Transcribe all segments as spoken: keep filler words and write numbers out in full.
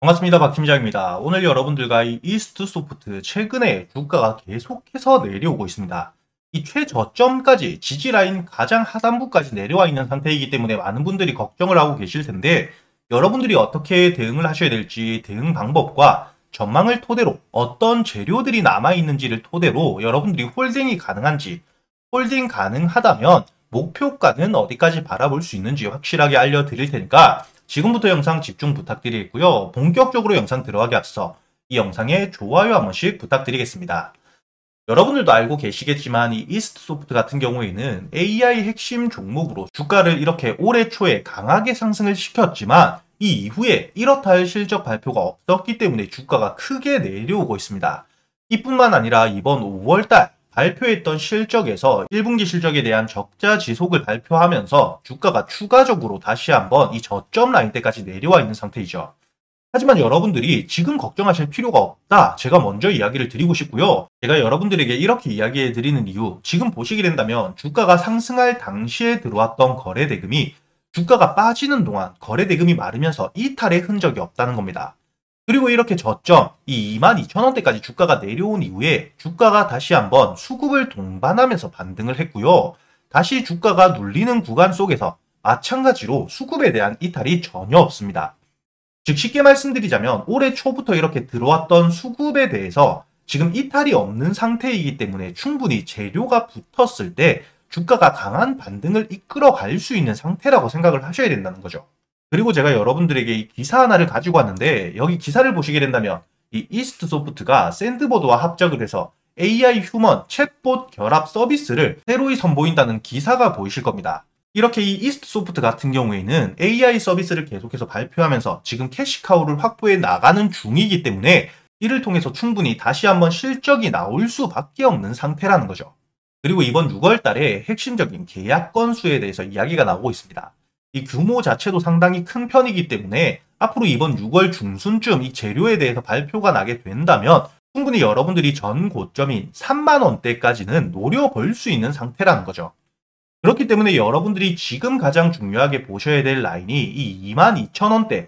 반갑습니다. 박 팀장입니다. 오늘 여러분들과 이 이스트소프트 최근에 주가가 계속해서 내려오고 있습니다. 이 최저점까지 지지라인 가장 하단부까지 내려와 있는 상태이기 때문에 많은 분들이 걱정을 하고 계실 텐데 여러분들이 어떻게 대응을 하셔야 될지 대응 방법과 전망을 토대로 어떤 재료들이 남아있는지를 토대로 여러분들이 홀딩이 가능한지 홀딩 가능하다면 목표가는 어디까지 바라볼 수 있는지 확실하게 알려드릴 테니까 지금부터 영상 집중 부탁드리겠고요. 본격적으로 영상 들어가기 앞서 이 영상에 좋아요 한 번씩 부탁드리겠습니다. 여러분들도 알고 계시겠지만 이 이스트소프트 같은 경우에는 에이아이 핵심 종목으로 주가를 이렇게 올해 초에 강하게 상승을 시켰지만 이 이후에 이렇다 할 실적 발표가 없었기 때문에 주가가 크게 내려오고 있습니다. 이뿐만 아니라 이번 오월달 발표했던 실적에서 일 분기 실적에 대한 적자 지속을 발표하면서 주가가 추가적으로 다시 한번 이 저점 라인대까지 내려와 있는 상태이죠. 하지만 여러분들이 지금 걱정하실 필요가 없다. 제가 먼저 이야기를 드리고 싶고요. 제가 여러분들에게 이렇게 이야기해 드리는 이유, 지금 보시게 된다면 주가가 상승할 당시에 들어왔던 거래 대금이 주가가 빠지는 동안 거래 대금이 마르면서 이탈의 흔적이 없다는 겁니다. 그리고 이렇게 저점, 이 이만 이천 원대까지 주가가 내려온 이후에 주가가 다시 한번 수급을 동반하면서 반등을 했고요. 다시 주가가 눌리는 구간 속에서 마찬가지로 수급에 대한 이탈이 전혀 없습니다. 즉 쉽게 말씀드리자면 올해 초부터 이렇게 들어왔던 수급에 대해서 지금 이탈이 없는 상태이기 때문에 충분히 재료가 붙었을 때 주가가 강한 반등을 이끌어갈 수 있는 상태라고 생각을 하셔야 된다는 거죠. 그리고 제가 여러분들에게 이 기사 하나를 가지고 왔는데 여기 기사를 보시게 된다면 이 이스트소프트가 샌드보드와 합작을 해서 에이아이 휴먼 챗봇 결합 서비스를 새로이 선보인다는 기사가 보이실 겁니다. 이렇게 이 이스트소프트 같은 경우에는 에이아이 서비스를 계속해서 발표하면서 지금 캐시카우를 확보해 나가는 중이기 때문에 이를 통해서 충분히 다시 한번 실적이 나올 수밖에 없는 상태라는 거죠. 그리고 이번 유월 달에 핵심적인 계약 건수에 대해서 이야기가 나오고 있습니다. 이 규모 자체도 상당히 큰 편이기 때문에 앞으로 이번 유월 중순쯤 이 재료에 대해서 발표가 나게 된다면 충분히 여러분들이 전 고점인 삼만 원대까지는 노려볼 수 있는 상태라는 거죠. 그렇기 때문에 여러분들이 지금 가장 중요하게 보셔야 될 라인이 이 이만 이천 원대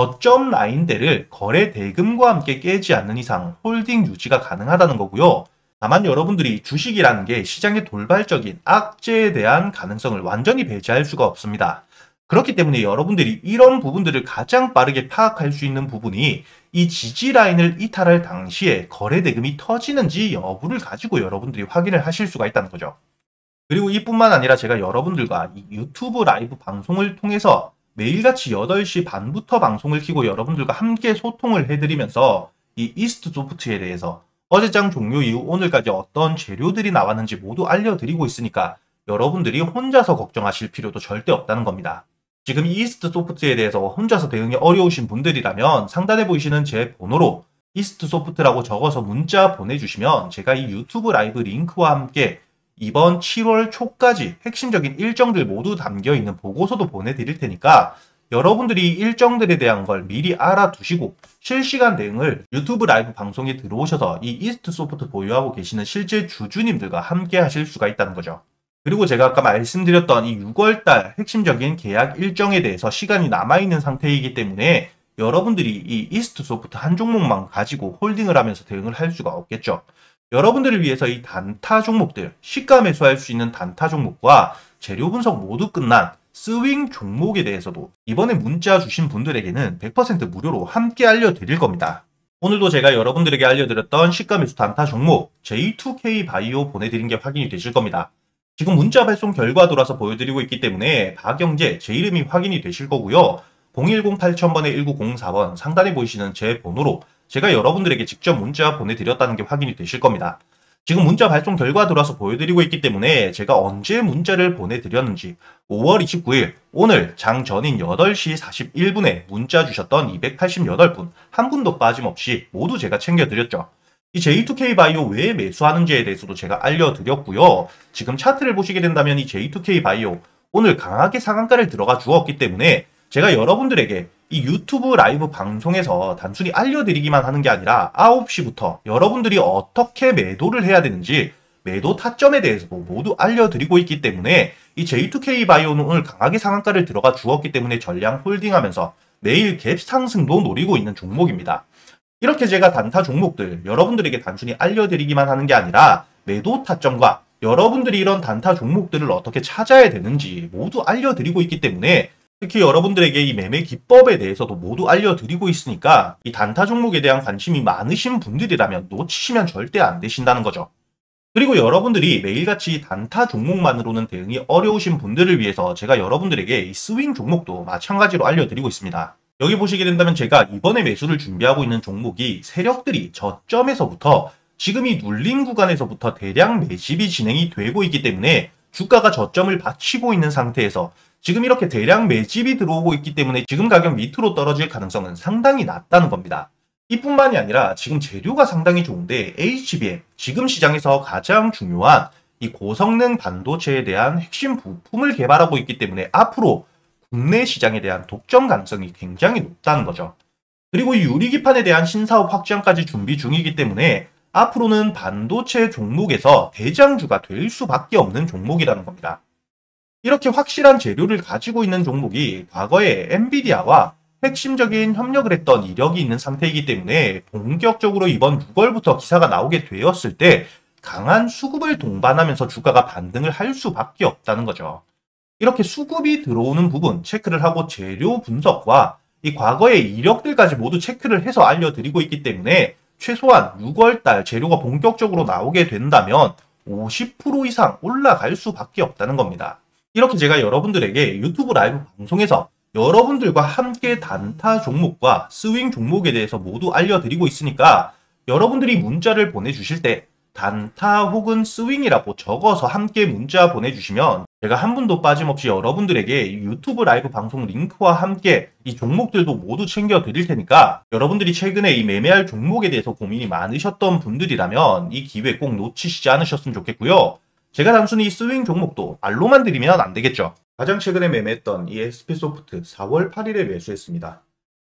저점 라인대를 거래 대금과 함께 깨지 않는 이상 홀딩 유지가 가능하다는 거고요. 다만 여러분들이 주식이라는 게 시장의 돌발적인 악재에 대한 가능성을 완전히 배제할 수가 없습니다. 그렇기 때문에 여러분들이 이런 부분들을 가장 빠르게 파악할 수 있는 부분이 이 지지 라인을 이탈할 당시에 거래 대금이 터지는지 여부를 가지고 여러분들이 확인을 하실 수가 있다는 거죠. 그리고 이뿐만 아니라 제가 여러분들과 이 유튜브 라이브 방송을 통해서 매일같이 여덟 시 반부터 방송을 켜고 여러분들과 함께 소통을 해드리면서 이 이스트소프트에 대해서 어제장 종료 이후 오늘까지 어떤 재료들이 나왔는지 모두 알려드리고 있으니까 여러분들이 혼자서 걱정하실 필요도 절대 없다는 겁니다. 지금 이 이스트소프트에 대해서 혼자서 대응이 어려우신 분들이라면 상단에 보이시는 제 번호로 이스트소프트라고 적어서 문자 보내주시면 제가 이 유튜브 라이브 링크와 함께 이번 칠월 초까지 핵심적인 일정들 모두 담겨있는 보고서도 보내드릴 테니까 여러분들이 일정들에 대한 걸 미리 알아두시고 실시간 대응을 유튜브 라이브 방송에 들어오셔서 이 이스트소프트 보유하고 계시는 실제 주주님들과 함께 하실 수가 있다는 거죠. 그리고 제가 아까 말씀드렸던 이 유월 달 핵심적인 계약 일정에 대해서 시간이 남아있는 상태이기 때문에 여러분들이 이 이스트소프트 한 종목만 가지고 홀딩을 하면서 대응을 할 수가 없겠죠. 여러분들을 위해서 이 단타 종목들, 시가 매수할 수 있는 단타 종목과 재료 분석 모두 끝난 스윙 종목에 대해서도 이번에 문자 주신 분들에게는 백 퍼센트 무료로 함께 알려드릴 겁니다. 오늘도 제가 여러분들에게 알려드렸던 시가 매수 단타 종목 제이 투 케이 바이오 보내드린 게 확인이 되실 겁니다. 지금 문자 발송 결과 돌아서 보여드리고 있기 때문에 박영재 제 이름이 확인이 되실 거고요. 공일공 팔천 번에 일구공사 번 상단에 보이시는 제 번호로 제가 여러분들에게 직접 문자 보내드렸다는 게 확인이 되실 겁니다. 지금 문자 발송 결과 들어와서 보여드리고 있기 때문에 제가 언제 문자를 보내드렸는지 오월 이십구일 오늘 장 전인 여덟 시 사십일 분에 문자 주셨던 이백팔십팔 분 한 분도 빠짐없이 모두 제가 챙겨드렸죠. 이 제이 투 케이 바이오 왜 매수하는지에 대해서도 제가 알려드렸고요. 지금 차트를 보시게 된다면 이 제이 투 케이 바이오 오늘 강하게 상한가를 들어가 주었기 때문에 제가 여러분들에게 이 유튜브 라이브 방송에서 단순히 알려드리기만 하는 게 아니라 아홉 시부터 여러분들이 어떻게 매도를 해야 되는지 매도 타점에 대해서도 모두 알려드리고 있기 때문에 이 제이 투 케이 바이오는 오늘 강하게 상한가를 들어가 주었기 때문에 전량 홀딩하면서 매일 갭 상승도 노리고 있는 종목입니다. 이렇게 제가 단타 종목들 여러분들에게 단순히 알려드리기만 하는 게 아니라 매도 타점과 여러분들이 이런 단타 종목들을 어떻게 찾아야 되는지 모두 알려드리고 있기 때문에 특히 여러분들에게 이 매매 기법에 대해서도 모두 알려드리고 있으니까 이 단타 종목에 대한 관심이 많으신 분들이라면 놓치시면 절대 안 되신다는 거죠. 그리고 여러분들이 매일같이 단타 종목만으로는 대응이 어려우신 분들을 위해서 제가 여러분들에게 이 스윙 종목도 마찬가지로 알려드리고 있습니다. 여기 보시게 된다면 제가 이번에 매수를 준비하고 있는 종목이 세력들이 저점에서부터 지금 이 눌림 구간에서부터 대량 매집이 진행이 되고 있기 때문에 주가가 저점을 받치고 있는 상태에서 지금 이렇게 대량 매집이 들어오고 있기 때문에 지금 가격 밑으로 떨어질 가능성은 상당히 낮다는 겁니다. 이뿐만이 아니라 지금 재료가 상당히 좋은데 에이치비엠, 지금 시장에서 가장 중요한 이 고성능 반도체에 대한 핵심 부품을 개발하고 있기 때문에 앞으로 국내 시장에 대한 독점 가능성이 굉장히 높다는 거죠. 그리고 이 유리기판에 대한 신사업 확장까지 준비 중이기 때문에 앞으로는 반도체 종목에서 대장주가 될 수밖에 없는 종목이라는 겁니다. 이렇게 확실한 재료를 가지고 있는 종목이 과거에 엔비디아와 핵심적인 협력을 했던 이력이 있는 상태이기 때문에 본격적으로 이번 유월부터 기사가 나오게 되었을 때 강한 수급을 동반하면서 주가가 반등을 할 수밖에 없다는 거죠. 이렇게 수급이 들어오는 부분 체크를 하고 재료 분석과 이 과거의 이력들까지 모두 체크를 해서 알려드리고 있기 때문에 최소한 유월달 재료가 본격적으로 나오게 된다면 오십 퍼센트 이상 올라갈 수밖에 없다는 겁니다. 이렇게 제가 여러분들에게 유튜브 라이브 방송에서 여러분들과 함께 단타 종목과 스윙 종목에 대해서 모두 알려드리고 있으니까 여러분들이 문자를 보내주실 때 단타 혹은 스윙이라고 적어서 함께 문자 보내주시면 제가 한 분도 빠짐없이 여러분들에게 유튜브 라이브 방송 링크와 함께 이 종목들도 모두 챙겨 드릴 테니까 여러분들이 최근에 이 매매할 종목에 대해서 고민이 많으셨던 분들이라면 이 기회 꼭 놓치시지 않으셨으면 좋겠고요. 제가 단순히 스윙 종목도 말로만 드리면 안 되겠죠. 가장 최근에 매매했던 이 에스피소프트 사월 팔일에 매수했습니다.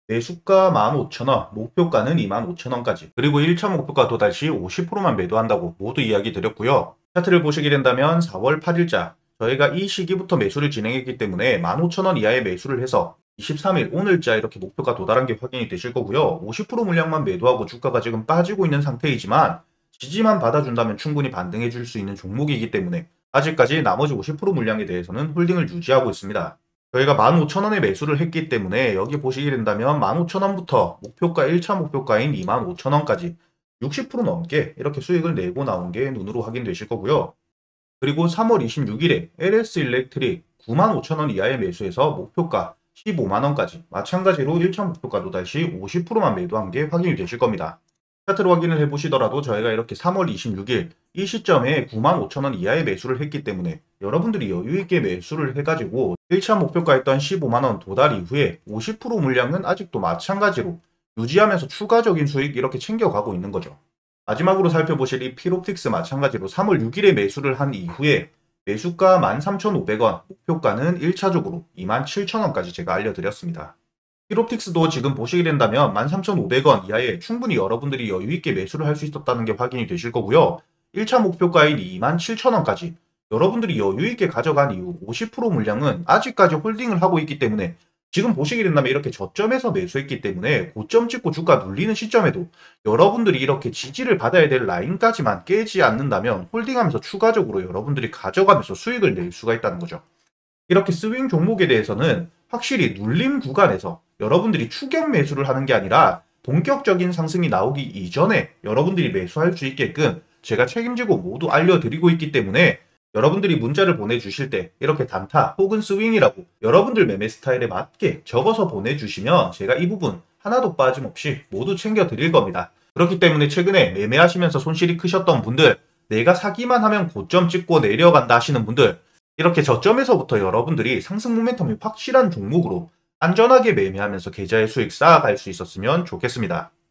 매수가 만 오천 원, 목표가는 이만 오천 원까지, 그리고 일 차 목표가 도달 시 오십 퍼센트만 매도한다고 모두 이야기 드렸고요. 차트를 보시게 된다면 사월 팔일자 저희가 이 시기부터 매수를 진행했기 때문에 만 오천 원 이하의 매수를 해서 이십삼일 오늘자 이렇게 목표가 도달한 게 확인이 되실 거고요. 오십 퍼센트 물량만 매도하고 주가가 지금 빠지고 있는 상태이지만 지지만 받아준다면 충분히 반등해 줄 수 있는 종목이기 때문에 아직까지 나머지 오십 퍼센트 물량에 대해서는 홀딩을 유지하고 있습니다. 저희가 만 오천 원에 매수를 했기 때문에 여기 보시게 된다면 만 오천 원부터 목표가 일 차 목표가인 이만 오천 원까지 육십 퍼센트 넘게 이렇게 수익을 내고 나온 게 눈으로 확인되실 거고요. 그리고 삼월 이십육일에 엘에스일렉트릭 구만 오천 원 이하의 매수해서 목표가 십오만 원까지 마찬가지로 일 차 목표가 도달 시 오십 퍼센트만 매도한 게 확인이 되실 겁니다. 차트로 확인을 해보시더라도 저희가 이렇게 삼월 이십육일 이 시점에 구만 오천 원 이하의 매수를 했기 때문에 여러분들이 여유있게 매수를 해가지고 일 차 목표가였던 십오만 원 도달 이후에 오십 퍼센트 물량은 아직도 마찬가지로 유지하면서 추가적인 수익 이렇게 챙겨가고 있는 거죠. 마지막으로 살펴보실 이 필옵틱스 마찬가지로 삼월 육일에 매수를 한 이후에 매수가 만 삼천오백 원, 목표가는 일 차적으로 이만 칠천 원까지 제가 알려드렸습니다. 필옵틱스도 지금 보시게 된다면 만 삼천오백 원 이하에 충분히 여러분들이 여유있게 매수를 할 수 있었다는 게 확인이 되실 거고요. 일 차 목표가인 이만 칠천 원까지 여러분들이 여유있게 가져간 이후 오십 퍼센트 물량은 아직까지 홀딩을 하고 있기 때문에 지금 보시게 된다면 이렇게 저점에서 매수했기 때문에 고점 찍고 주가 눌리는 시점에도 여러분들이 이렇게 지지를 받아야 될 라인까지만 깨지 않는다면 홀딩하면서 추가적으로 여러분들이 가져가면서 수익을 낼 수가 있다는 거죠. 이렇게 스윙 종목에 대해서는 확실히 눌림 구간에서 여러분들이 추격 매수를 하는 게 아니라 본격적인 상승이 나오기 이전에 여러분들이 매수할 수 있게끔 제가 책임지고 모두 알려드리고 있기 때문에 여러분들이 문자를 보내주실 때 이렇게 단타 혹은 스윙이라고 여러분들 매매 스타일에 맞게 적어서 보내주시면 제가 이 부분 하나도 빠짐없이 모두 챙겨드릴 겁니다. 그렇기 때문에 최근에 매매하시면서 손실이 크셨던 분들, 내가 사기만 하면 고점 찍고 내려간다 하시는 분들, 이렇게 저점에서부터 여러분들이 상승 모멘텀이 확실한 종목으로 안전하게 매매하면서 계좌의 수익 쌓아갈 수 있었으면 좋겠습니다.